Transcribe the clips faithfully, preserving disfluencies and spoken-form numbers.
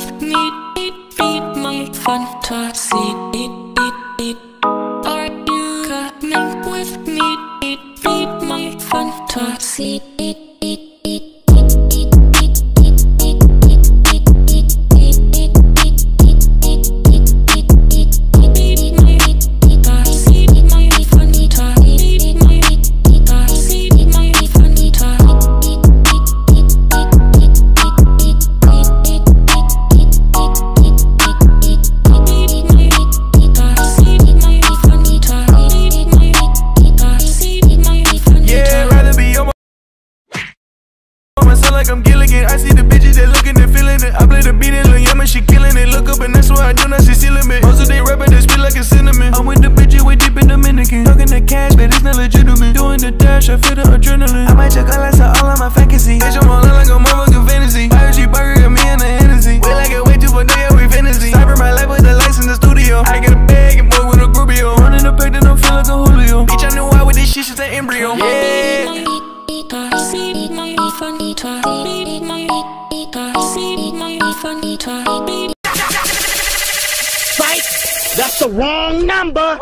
with me, feed my fantasy. Are you coming with me, feed my fantasy? Like I'm Gilligan, I see the bitches that looking and feeling it. I play the beat in Lil Yama, she killing it. Look up and that's what I do, now she sealing me. Most of they rapping, they sweet like a cinnamon. I'm with the bitches, way deep in Dominican. Talking the cash, but it's not legitimate. Doing the dash, I feel the adrenaline. I might check all that, all of my fantasy. Bitch, I'm all in like a motherfucking fantasy. I G burger, got me and the Hennessy. Way like it way too, but yeah, we fantasy. Cyber my life with the lights in the studio. I get a bag and boy with a groupio. Running the pack, then I feel like a Julio. Bitch, I knew I with this shit since the embryo. Yeah. Psych! That's the wrong number!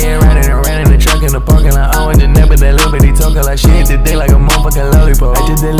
Like shit today like a motherfucking lollipop. I did that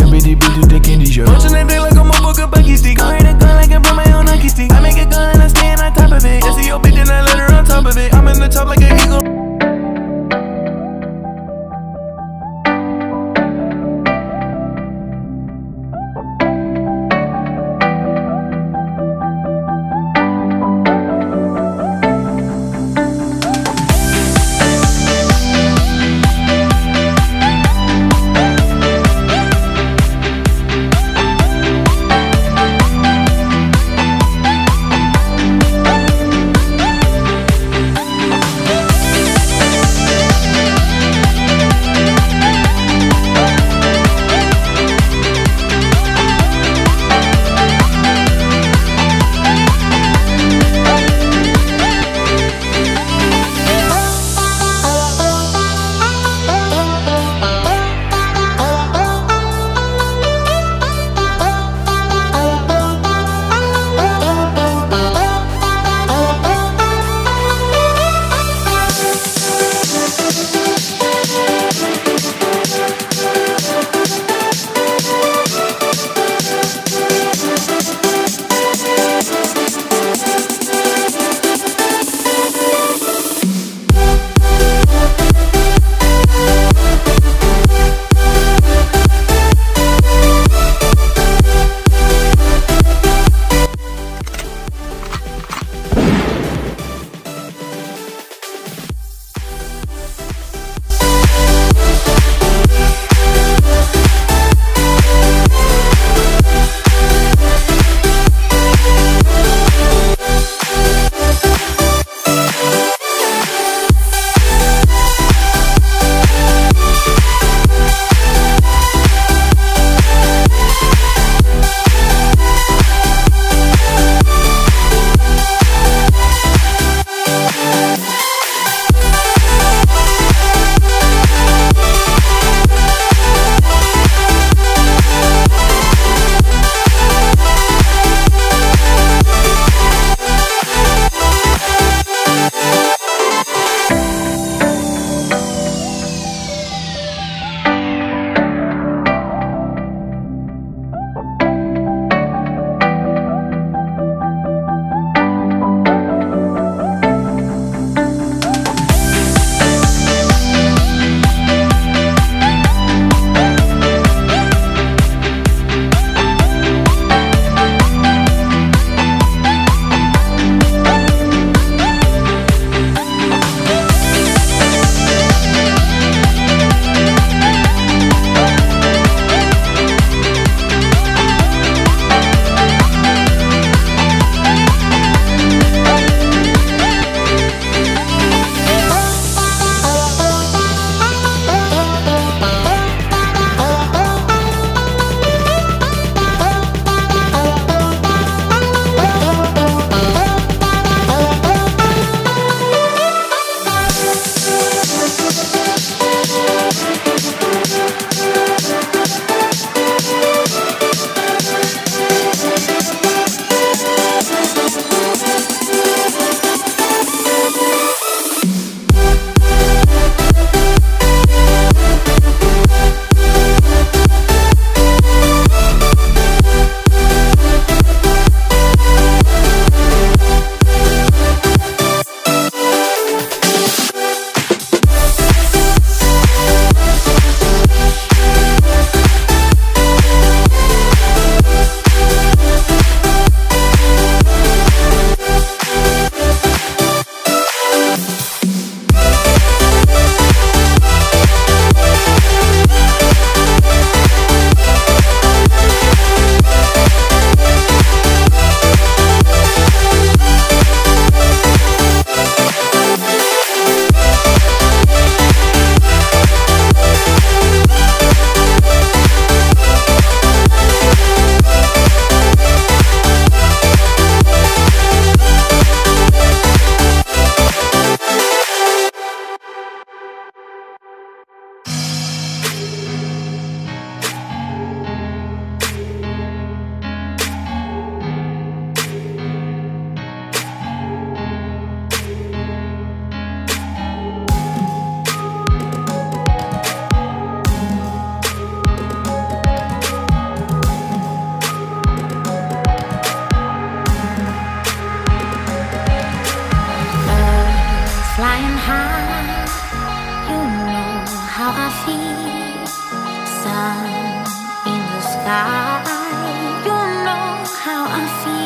flying high, you know how I feel. Sun in the sky, you know how I feel.